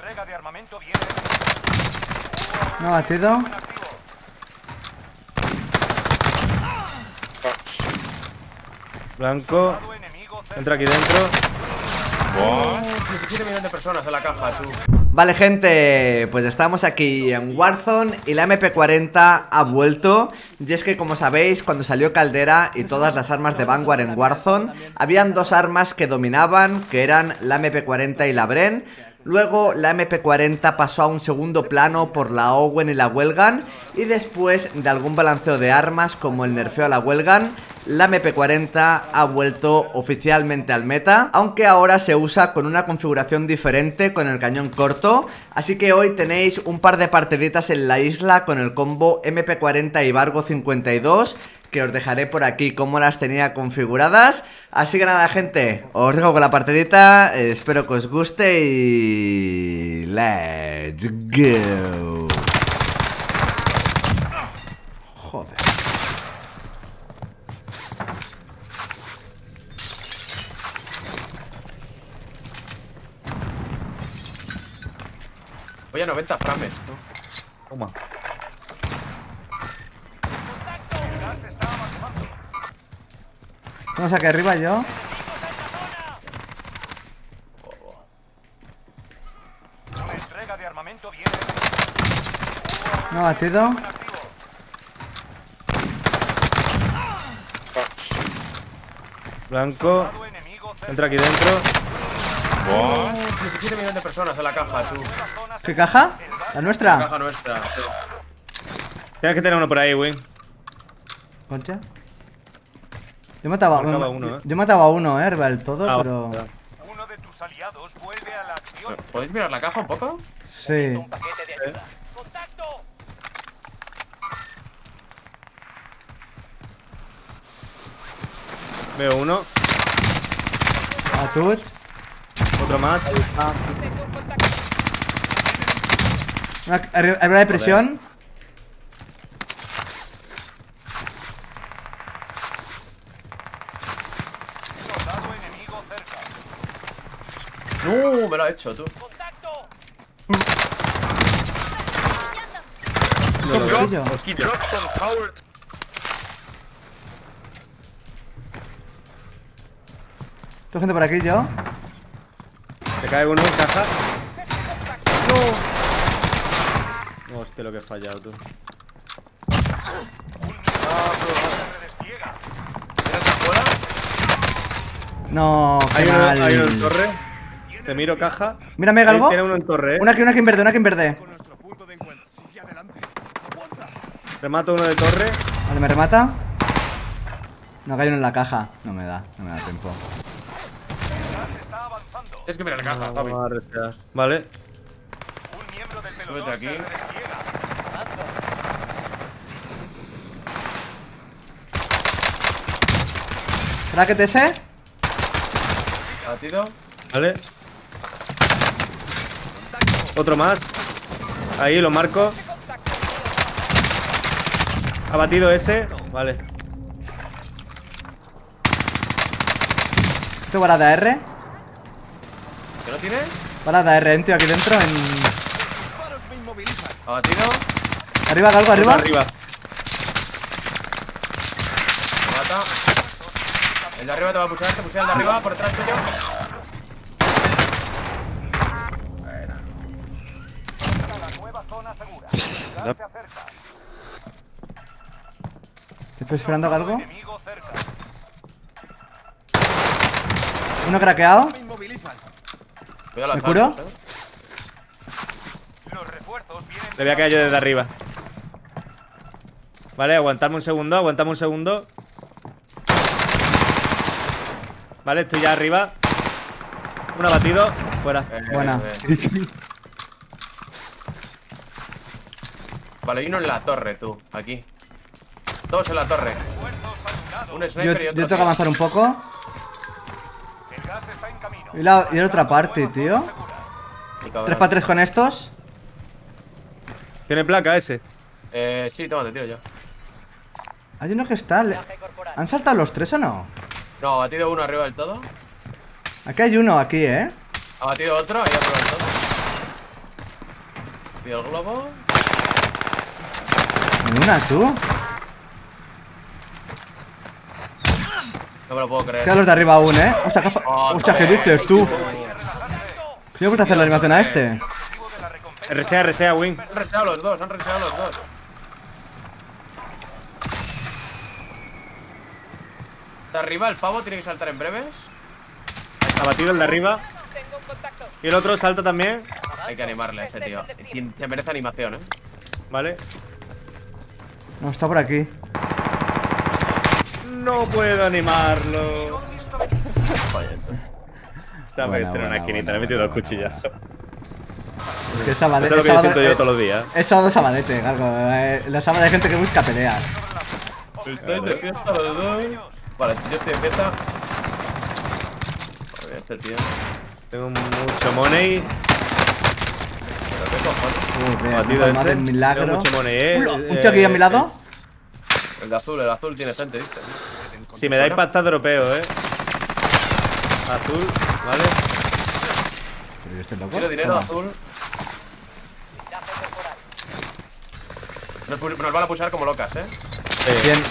entrega de armamento viene. No batido. Blanco. Entra aquí dentro. 17 millones de personas en la caja, tú. Vale, gente, pues estamos aquí en Warzone y la MP40 ha vuelto. Y es que, como sabéis, cuando salió Caldera y todas las armas de Vanguard en Warzone, habían dos armas que dominaban, que eran la MP40 y la Bren. Luego la MP40 pasó a un segundo plano por la Owen y la Wellgun. Y después de algún balanceo de armas como el nerfeo a la Wellgun, la MP40 ha vuelto oficialmente al meta, aunque ahora se usa con una configuración diferente con el cañón corto. Así que hoy tenéis un par de partiditas en la isla con el combo MP40 y Vargo 52, que os dejaré por aquí cómo las tenía configuradas. Así que nada, gente, os dejo con la partidita, espero que os guste y... ¡let's go! Joder. Voy a 90 frames, tú. Toma. Vamos aquí arriba yo. Una entrega de armamento viene. No batido. Blanco. Enemigo Entra aquí dentro. 17 millones de personas en la caja, tú. ¿Qué caja? ¿La La nuestra? caja nuestra, sí. Tienes que tener uno por ahí, Win. Concha. Yo mataba, Marcaba uno, yo mataba a uno, arriba del todo, Ah, pero... ya. Uno de tus aliados vuelve a la acción. ¿Podéis mirar la caja un poco? Sí. Paquete de ayuda. ¡Contacto! Veo uno. Atut. Otro más. Arriba de prisión. Soldado enemigo cerca. No, me lo ha hecho, tú. ¡Contacto! No lo veo. Mosquillo. Mosquillo. Tengo gente por aquí yo. Te cae uno en caja. No. Hostia, lo que he fallado, tú. Despliega. ¿Tienes afuera? No, qué Hay uno mal. en torre. Te miro caja. Mira, ¿me algo? Tiene uno en torre, Una aquí en verde, una aquí en verde. Con nuestro punto de encuentro. Sigue adelante. Aguanta. Remato uno de torre. Vale, ¿me remata? No, que hay uno en la caja. No me da tiempo. Gas está avanzando. Tienes que mirar la caja, Javi. Vamos a respirar. Vale. Un miembro del pelotón Súbete aquí. se despliega. ¿Bracket ese? Batido. Vale. Otro más. Ahí lo marco. Ha batido ese. Vale. Tengo bala de AR. ¿Qué no tiene? Bala de AR, un tío aquí dentro en... Disparos me inmovilizan. Ha batido. Arriba, algo, arriba. Arriba. Mata. El de arriba te va a pushar, te pushea el de arriba, por detrás tuyo. Busca la nueva zona segura. Gas se acerca. Estoy esperando algo. Enemigo cerca. Uno craqueado. Me inmovilizan. Cuidado las ¿Me curo? armas, Los refuerzos vienen. Le voy a caer yo desde arriba. Vale, aguantadme un segundo, aguantadme un segundo. Vale, estoy ya arriba. Un abatido, fuera. Buena. Vale, hay uno en la torre, tú, aquí. Dos en la torre. Refuerzos al lado. Un Yo, sniper y yo otro. tengo que aquí. avanzar un poco. El gas está en camino. Y la otra parte, tío. Y cabrón. 3 para 3 con estos. ¿Tiene placa ese? Sí, toma, te tiro yo. Hay uno que está... ¿Han saltado los tres o no? No, ha batido uno arriba del todo. Aquí hay uno, aquí, ¿eh? Ha batido otro ahí arriba del todo. ¿Y el globo? Ni una, tú. No me lo puedo creer. Quedan los de arriba aún, ¿eh? Hostia, hostia, ¿qué dices tú? ¿Qué me gusta hacer la animación a este? RSA, Win. Han reseado los dos, han reseado los dos. De arriba, el pavo tiene que saltar en breves. Abatido el de arriba. Y el otro salta también. Hay que animarle a ese tío. Se merece animación, Vale. No, está por aquí. No puedo animarlo. Se ha Buena, metido una buena, esquinita, buena, le he metido dos buena, cuchillazos. Es que Esto es lo que yo siento yo todos los días. Es sábado Sabadete, Gargo. La sábado hay gente que busca peleas. Estoy de fiesta los dos. Vale, yo estoy de fiesta. A ver, este tío. Tengo mucho money. ¿Pero qué cojones? Joder, Batido no de milagro. Tengo mucho money, Un tío aquí a mi lado. El azul tiene gente, ¿viste? Si me dais pasta europeo, Azul, ¿vale? Pero yo estoy loco. Quiero dinero Toma. azul. Nos van a pushar como locas, Bien.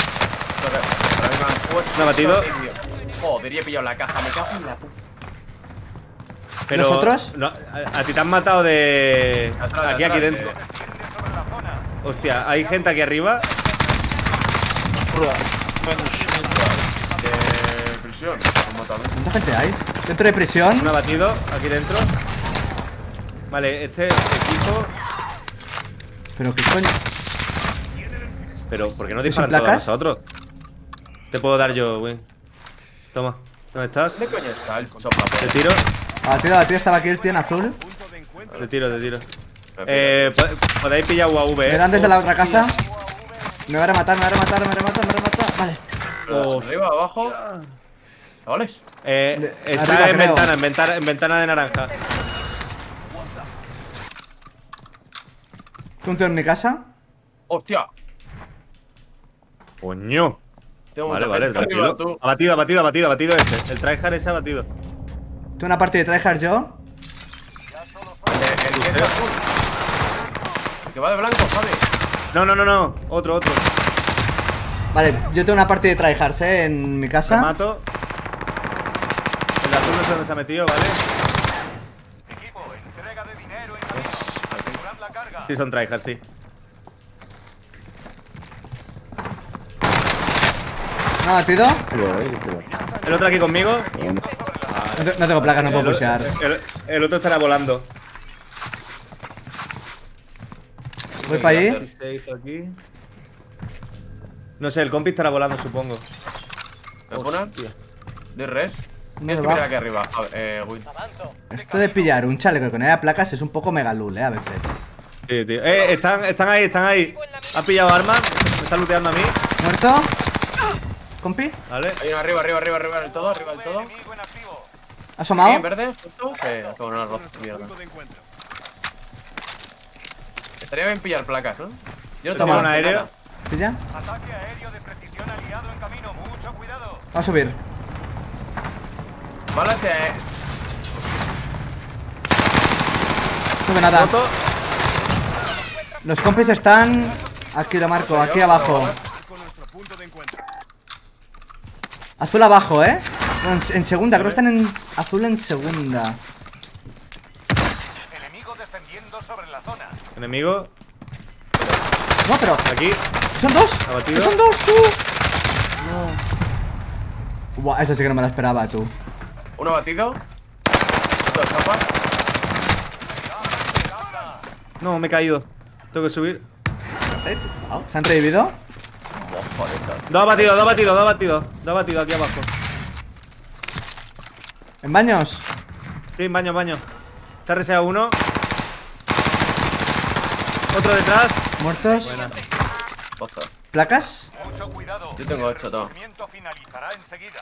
Me ha batido. Joder, he pillado la caja, me cago en la puta. Pero ¿Nosotros? no, a ti te han matado de... Atrás, aquí atrás, dentro. Hostia, hay gente aquí arriba. De prisión. Han matado. ¿Cuánta gente hay? Dentro de prisión. Un abatido aquí dentro. Vale, este equipo. Pero qué coño. Pero, ¿por qué no ¿Y sin disparan todos a placas? nosotros? Te puedo dar yo, Win. Toma. ¿Dónde estás? ¿Dónde coño está el sopa? Te tiro. Abatido, estaba aquí el tío en azul. Te tiro. Podéis pillar UAV, Me dan desde la otra casa. Me van a matar. Vale. Arriba, abajo. ¿Chavales? Está Arriba, en creo. ventana, en ventana de naranja. Un tío en mi casa. ¡Hostia! Coño. Tengo Vale, mucha gente tranquilo. arriba, tú. Abatido ese. El tryhard ese abatido. Tengo una parte de tryhard yo. El que es azul. El que va de blanco, Javi. No. Otro. Vale, yo tengo una parte de tryhards, en mi Lo casa. mato. El de azul no sé dónde se ha metido, ¿vale? Equipo, entrega de dinero en camino. Asegurad la carga. Sí, son tryhards, sí. ¿No ha batido? El otro aquí conmigo. No tengo placas, no puedo pushear. El otro estará volando. Voy para allí. Aquí. No sé, el compi estará volando, supongo. ¿Me ponen? De res. No Tienes que va. mirar aquí arriba, Will. Esto de pillar un chaleco con haya placas es un poco megalul, a veces. Sí, tío. Están ahí. Ha pillado armas. Me está looteando a mí. ¿Muerto? ¿Compi? Vale. Hay uno arriba del todo, arriba del todo. Enemigo en activo. ¿Ha asomado? ¿Sí, en verde? ¿Justo? Sí, como una roza, mierda. Estaría bien pillar placas, ¿no? Yo no Toma tengo un aéreo. ¿Pilla? Ataque aéreo de precisión aliado en camino. Mucho cuidado. Va a subir. Vale, No sube nada. Roto. Los compis están... Aquí lo marco, aquí abajo. Azul abajo, No, en segunda, creo que están en azul en segunda. Enemigo descendiendo sobre la zona. Enemigo. No, pero... Aquí. ¡Son dos! Abatido. ¡Son dos, tú! No. Buah, eso sí que no me lo esperaba, tú. uno batido. Otro escapa. No, me he caído. Tengo que subir. ¿Se han revivido? Dos abatidos aquí abajo. ¿En baños? Sí, baño. Se ha reseado uno. Otro detrás. ¿Muertos? Buena. Pozo. ¿Placas? Mucho cuidado. Yo tengo 8, todo. El movimiento finalizará enseguida.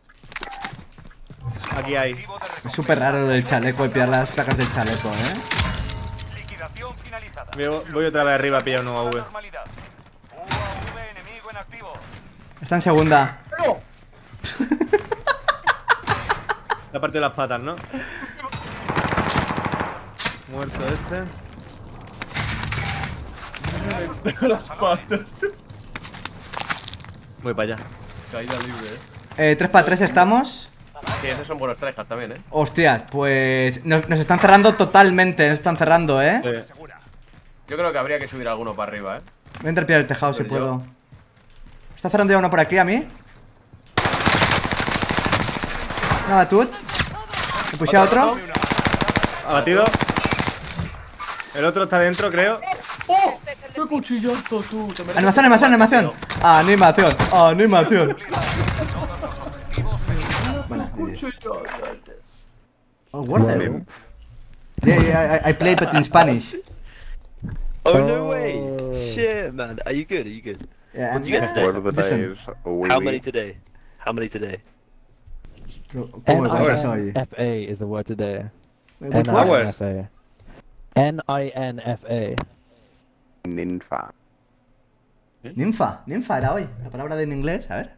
Aquí hay. Objetivo de Es recompensa. súper raro lo del chaleco y pillar las placas del chaleco, Liquidación finalizada. Voy otra vez arriba a pillar un UAV. Normalidad. UAV enemigo en activo. Está en segunda. La parte de las patas, ¿no? Muerto este. Las patas. Voy para allá. Caída libre, 3 para 3 estamos. Sí, esos son buenos tryhards también, Hostias, pues nos están cerrando totalmente. Nos están cerrando, Sí. Yo creo que habría que subir alguno para arriba, Voy a entrar el tejado si Pero yo- puedo. Está cerrando ya uno por aquí a mí. Nada, tú. He pushado otro. Abatido. El otro está dentro, creo. ¡Qué cuchillazo, tú! Te mereces Animación, animación, animación. Animación, animación. Bueno, oh, what? Yeah, I play but in Spanish. Oh, no way! Shit, man. Are you good? Are you good? Yeah, What'd you get today? What are the Listen. days? Oui, How oui. many today? How many today? ¿Cómo soy? NINFA is the word today. Which word? Hours. NINFA. NINFA. Ninfa. Ninfa, ninfa era hoy. La palabra de en inglés, a ver.